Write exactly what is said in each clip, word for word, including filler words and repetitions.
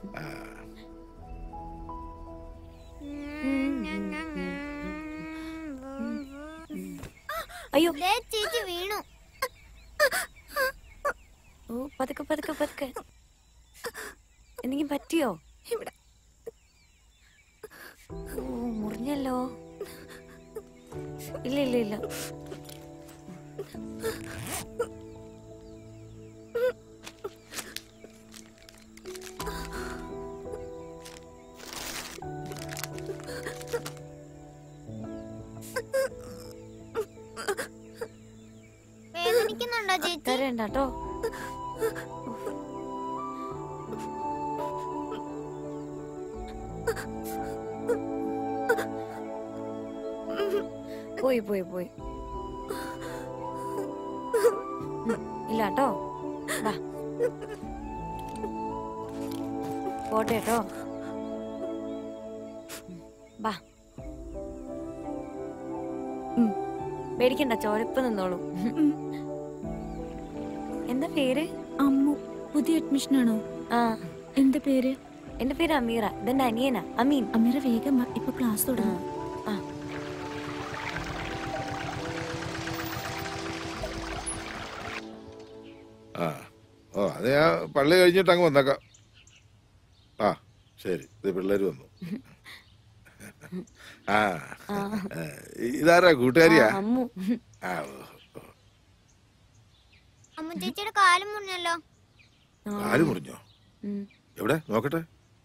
അയ്യോ ചേച്ചി വീണു. ഓ പതുക്കെ പതുക്കെ പതുക്കെ. എന്തെങ്കിലും പറ്റിയോ? ഇവിടെ ഓ മുറിഞ്ഞല്ലോ. ഇല്ല ഇല്ല ഇല്ല. വേദനിക്കുന്നുണ്ടോ ചേച്ചി? തരണ്ടോ? പോയി പോയി പോയി. ഇല്ലാട്ടോ. പോട്ടെ കേട്ടോ. ബാ പേടിക്കണ്ട, ചോരപ്പ് നിന്നോളൂ. എന്താ പേര്? അമ്മു. പുതിയ അഡ്മിഷൻ ആണോ? ആ. എന്റെ പേര്? എന്റെ പേര് അമീറ. ഇതെന്റെ അനിയനാ അമീൻ. അമീറ വേഗം ഇപ്പൊ ക്ലാസ് തുടങ്ങും. ആ ആ ഓ അത് ഞാൻ പള്ളി കഴിഞ്ഞിട്ട് അങ്ങ് വന്നേക്കാം. ആ ശരി. ഇത് പിള്ളേര് വന്നു. ആ ഇതാരാ? കൂട്ടുകാരിയാ? ആ അമ്മു ചേച്ചിയുടെ കാല് മുറിഞ്ഞല്ലോ. കാല് മുറിഞ്ഞോ? എവിടെ നോക്കട്ടെ.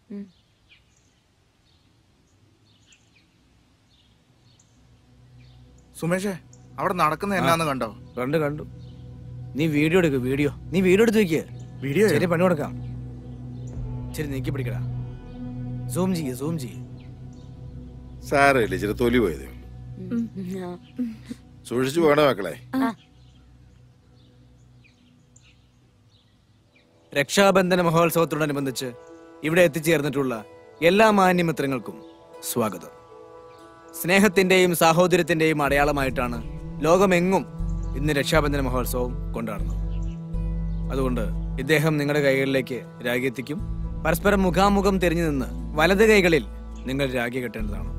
സുമേഷേ, അവിടെ നടക്കുന്ന എന്നാന്ന് കണ്ടോ? കണ്ടു കണ്ടു. നീ വീഡിയോ എടുക്ക. വീഡിയോ നീ വീഡിയോ എടുത്ത് വെക്ക്. വീഡിയോ ശരി പണി കൊടുക്കാം. ശരി നീക്കി പിടിക്കടാ. സൂം ചെയ്യ് സൂം ചെയ്യ്. സാരമില്ല, ഇച്ചിരി തൊലി പോയതേ ഉള്ളൂ. സൂക്ഷിച്ചു പോകണേ മക്കളെ. രക്ഷാബന്ധന മഹോത്സവത്തോടനുബന്ധിച്ച് ഇവിടെ എത്തിച്ചേർന്നിട്ടുള്ള എല്ലാ മാന്യമിത്രങ്ങൾക്കും സ്വാഗതം. സ്നേഹത്തിന്റെയും സാഹോദര്യത്തിന്റെയും അടയാളമായിട്ടാണ് ലോകമെങ്ങും ഇന്ന് രക്ഷാബന്ധന മഹോത്സവം കൊണ്ടാടുന്നത്. അതുകൊണ്ട് ഇദ്ദേഹം നിങ്ങളുടെ കൈകളിലേക്ക് രാഖി എത്തിക്കും. പരസ്പരം മുഖാമുഖം തിരിഞ്ഞു നിന്ന് വലത് കൈകളിൽ നിങ്ങൾ രാഖി കെട്ടേണ്ടതാണ്.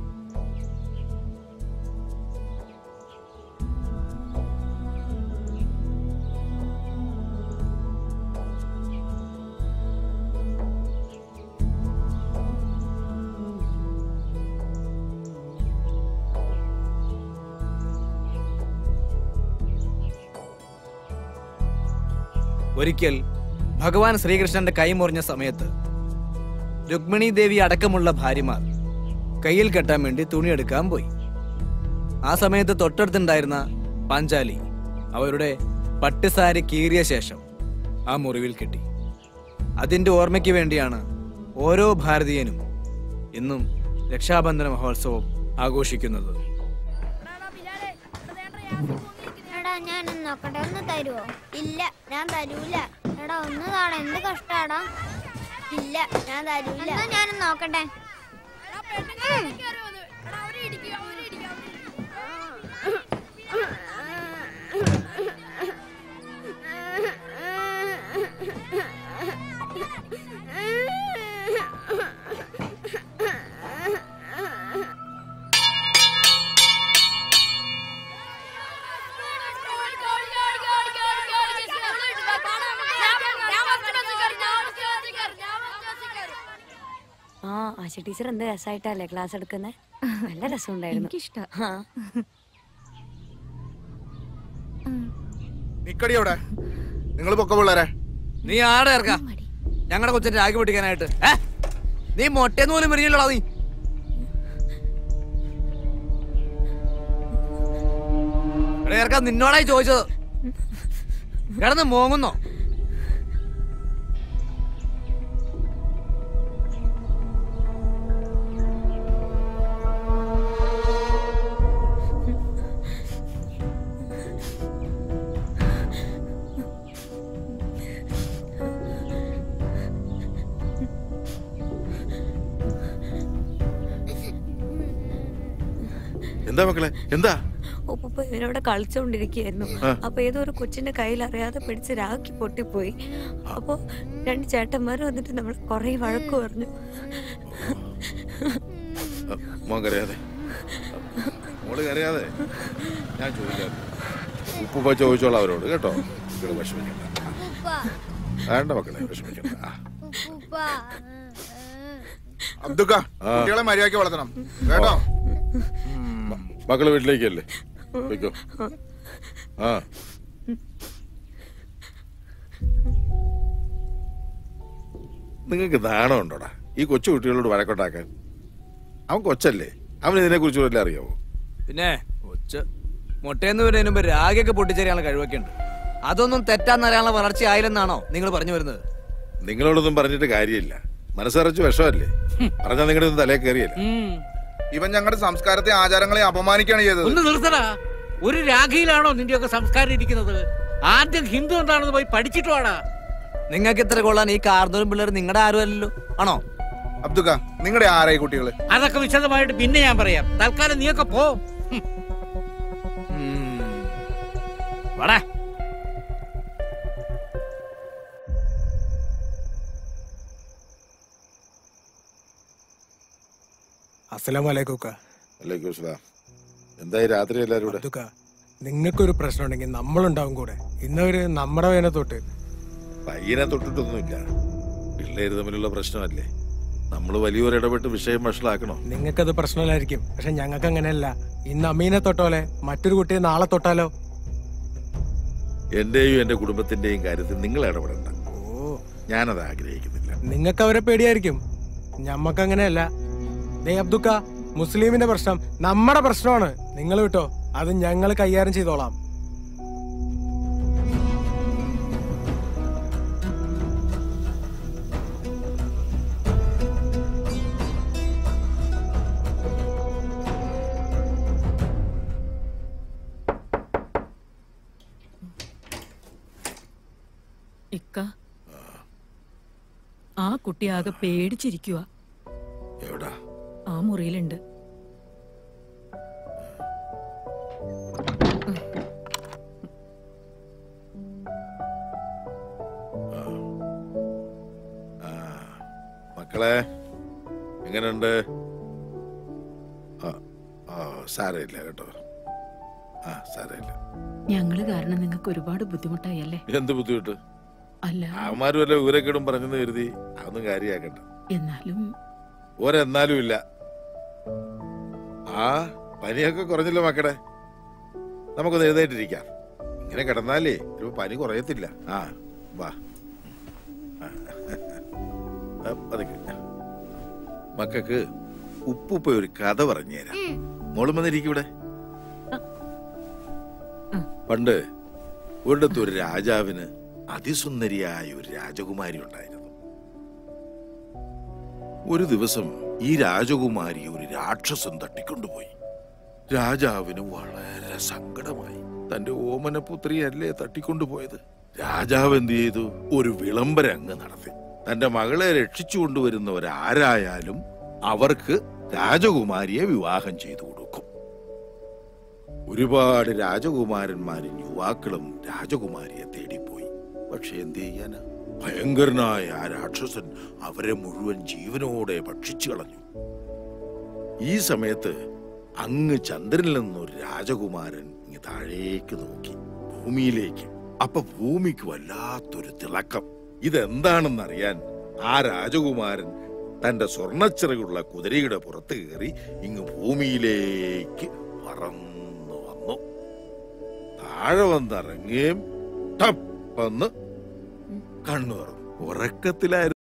ഒരിക്കൽ ഭഗവാൻ ശ്രീകൃഷ്ണന്റെ കൈ മുറിഞ്ഞ സമയത്ത് രുക്മിണി ദേവി അടക്കമുള്ള ഭാര്യമാർ കയ്യിൽ കെട്ടാൻ വേണ്ടി തുണിയെടുക്കാൻ പോയി. ആ സമയത്ത് തൊട്ടടുത്തുണ്ടായിരുന്ന പാഞ്ചാലി അവരുടെ പട്ടുസാരി കീറിയ ശേഷം ആ മുറിവിൽ കെട്ടി. അതിന്റെ ഓർമ്മയ്ക്ക് വേണ്ടിയാണ് ഓരോ ഭാരതീയനും ഇന്നും രക്ഷാബന്ധന മഹോത്സവം ആഘോഷിക്കുന്നത്. ഞാനൊന്ന് നോക്കട്ടെ, ഒന്ന് തരുവോ? ഇല്ല, ഞാൻ തരൂല. എടാ ഒന്ന് കാണാ, എന്ത് കഷ്ടാടാ. ഇല്ല, ഞാൻ തരൂല. ഞാനൊന്ന് നോക്കട്ടെ. ആ ആശ ടീച്ചർ എന്ത് രസമായിട്ടല്ലേ ക്ലാസ് എടുക്കുന്നത്. നല്ല രസമുണ്ടായിരുന്നു. എനിക്കിഷ്ടം. നിക്കടിയോടെ നിങ്ങൾ പൊക്ക പിള്ളേരെ. നീ ആടെ ഇറക്കാം ഞങ്ങളുടെ കൊച്ചിന്റെ രാഗി പൊട്ടിക്കാനായിട്ട്. നീ മൊട്ടേന്ന് പോലും വരികയില്ലടാ. നീ ഇറക്കാം. നിന്നോടായി ചോദിച്ചത്. കിടന്ന് മോങ്ങുന്നോ? എന്താ മക്കളെ? എന്താ ഉപ്പുപ്പ ഇവനവിടെ കളിച്ചോണ്ടിരിക്കുകയായിരുന്നു. അപ്പൊ ഏതോ ഒരു കൊച്ചിന്റെ കയ്യിൽ അറിയാതെ പിടിച്ച് രാഖി പൊട്ടിപ്പോയി. അപ്പൊ രണ്ട് ചേട്ടന്മാർ വന്നിട്ട് നമ്മൾ കൊറേ വഴക്ക് പറഞ്ഞു. മോൻ കരയാതെ, മോള് കരയാതെ. ഞാൻ ചോദിക്കാം, ഉപ്പുപ്പ ചോദിച്ചോളാം അവരോട് കേട്ടോ. ഇവിടെ വിഷമിക്കണ്ട, വേണ്ട മക്കളെ വിഷമിക്കണ്ട. അബ്ദുക്ക കുട്ടികളെ മര്യാദയ്ക്ക് വളർത്തണം കേട്ടോ. മക്കള് വീട്ടിലേക്കല്ലേ വെക്കോ. ആ നിങ്ങൾക്ക് നാണം ഉണ്ടോടാ ഈ കൊച്ചു കുട്ടികളോട് വഴക്കൊണ്ടാക്കാൻ? അവൻ കൊച്ചല്ലേ, അവൻ ഇതിനെ കുറിച്ച് വല്ല അറിയാവോ? പിന്നെ കൊച്ച് മുട്ടയെന്ന് വരുന്നതിന് മുമ്പ് രാഗിയൊക്കെ പൊട്ടിച്ചേരാനുള്ള കഴിവൊക്കെ ഉണ്ട്. അതൊന്നും തെറ്റാന്നറിയാനുള്ള വളർച്ച ആയില്ലെന്നാണോ നിങ്ങൾ പറഞ്ഞു വരുന്നത്? നിങ്ങളോടൊന്നും പറഞ്ഞിട്ട് കാര്യമില്ല, മനസ്സറിച്ച് വിഷമല്ലേ. പറഞ്ഞാൽ നിങ്ങളുടെ ഒന്നും തലേ കയറിയല്ല. ഇവൻ ഞങ്ങളുടെ സംസ്കാരത്തെ ആചാരങ്ങളെ അപമാനിക്കുകയാണ് ചെയ്തത്. ഒന്ന് നിർത്തടാ. ഒരു രാഖിയിലാണോ നിന്റെയൊക്കെ സംസ്കാരം ഇരിക്കുന്നത്? ആദ്യം ഹിന്ദു എന്താണെന്ന് പോയി പഠിച്ചിട്ട് വാടാ. നിങ്ങൾക്ക് ഇത്ര കൊള്ളാൻ ഈ കാർന്നൂരും പിള്ളേർ നിങ്ങളുടെ ആരും അല്ലല്ലോ, ആണോ? അബ്ദുക്ക നിങ്ങളുടെ ആരായി കുട്ടികള്? അതൊക്കെ വിശദമായിട്ട് പിന്നെ ഞാൻ പറയാം. തൽക്കാലം നീയൊക്കെ പോ. വാടാ. അസ്സലാമലൈക്കും. എന്തായി രാത്രി എല്ലാരും കൂടെ? നിങ്ങൾക്കൊരു പ്രശ്നം ഉണ്ടെങ്കിൽ നമ്മളുണ്ടാവും കൂടെ. ഇന്നവര് നമ്മുടെ വേനെ തൊട്ട് പയ്യനെ തൊട്ടിട്ടൊന്നുമില്ല, പിള്ളേര് തമ്മിലുള്ള പ്രശ്നമല്ലേ. നമ്മള് വലിയൊരു ഇടപെട്ട് വിഷയം വഷളാക്കണോ? നിങ്ങൾക്കത് പ്രശ്നമില്ലായിരിക്കും, പക്ഷെ ഞങ്ങൾക്ക് അങ്ങനെയല്ല. ഇന്ന് അമ്മീനെ തൊട്ടോലെ മറ്റൊരു കുട്ടിയെ നാളെ തൊട്ടാലോ? എന്റെയും എന്റെ കുടുംബത്തിന്റെയും കാര്യത്തിൽ നിങ്ങൾ ഇടപെടണ്ട. ഓ, ഞാനത് ആഗ്രഹിക്കുന്നില്ല. നിങ്ങൾക്ക് അവരെ പേടിയായിരിക്കും, ഞമ്മക്ക് അങ്ങനെയല്ല. ദേ അബ്ദുക്ക, മുസ്ലിമിന്റെ പ്രശ്നം നമ്മുടെ പ്രശ്നമാണ്. നിങ്ങൾ വിട്ടോ, അത് ഞങ്ങൾ കൈകാര്യം ചെയ്തോളാം. ഇക്ക, ആ കുട്ടി ആകെ പേടിച്ചിരിക്കുക. എവിടാ? ആ മുറിയിലുണ്ട്. മക്കളെ എങ്ങനെയുണ്ട്? സാരമില്ല കേട്ടോ. ആ സാരമില്ല. ഞങ്ങള് കാരണം നിങ്ങൾക്ക് ഒരുപാട് ബുദ്ധിമുട്ടായി അല്ലേ? എന്ത് ബുദ്ധിമുട്ട്? അല്ല, അവന്മാരും വല്ല ഊരക്കേടും പറഞ്ഞെന്ന് കരുതി അതൊന്നും കാര്യാക്കണ്ട. എന്നാലും ഒരെന്നാലും ഇല്ല. ആ പനിയൊക്കെ കുറഞ്ഞല്ലോ മക്കളെ, നമുക്കൊന്ന് എഴുന്നേറ്റിരിക്കാം. ഇങ്ങനെ കിടന്നാലേ ഒരു പനി കുറയത്തില്ല. ആ വാ. മക്കൾക്ക് ഉപ്പുപ്പ ഒരു കഥ പറഞ്ഞു തരാം. മോളും വന്നിരിക്കും ഇവിടെ. പണ്ട് ഒരിടത്ത് ഒരു രാജാവിന് അതിസുന്ദരിയായ ഒരു രാജകുമാരി ഉണ്ടായിരുന്നു. ഒരു ദിവസം ഈ രാജകുമാരി ഒരു രാക്ഷസൻ തട്ടിക്കൊണ്ടുപോയി. രാജാവിന് വളരെ സങ്കടമായി. തന്റെ ഓമനപുത്രിയല്ലേ തട്ടിക്കൊണ്ടുപോയത്. രാജാവ് എന്ത് ചെയ്തു? ഒരു വിളംബരങ്ങ് നടത്തി. തന്റെ മകളെ രക്ഷിച്ചു കൊണ്ടുവരുന്നവരാരായാലും അവർക്ക് രാജകുമാരിയെ വിവാഹം ചെയ്തു കൊടുക്കും. ഒരുപാട് രാജകുമാരന്മാരും യുവാക്കളും രാജകുമാരിയെ തേടിപ്പോയി. പക്ഷെ എന്ത് ചെയ്യാന്? ഭയങ്കരനായ ആ രാക്ഷസൻ അവരെ മുഴുവൻ ജീവനോടെ ഭക്ഷിച്ചു കളഞ്ഞു. ഈ സമയത്ത് അങ്ങ് ചന്ദ്രനിൽ നിന്നൊരു രാജകുമാരൻ ഇങ്ങ് താഴേക്ക് നോക്കി, ഭൂമിയിലേക്ക്. അപ്പൊ ഭൂമിക്ക് വല്ലാത്തൊരു തിളക്കം. ഇതെന്താണെന്നറിയാൻ ആ രാജകുമാരൻ തന്റെ സ്വർണ്ണച്ചിറകുള്ള കുതിരയുടെ പുറത്ത് കയറി ഇങ്ങ് ഭൂമിയിലേക്ക് പറന്നു വന്നു. താഴെ വന്നിറങ്ങുകയും ടപ്പെന്ന് കണ്ണു തുറന്നു. ഉറക്കത്തിലായിരുന്നു.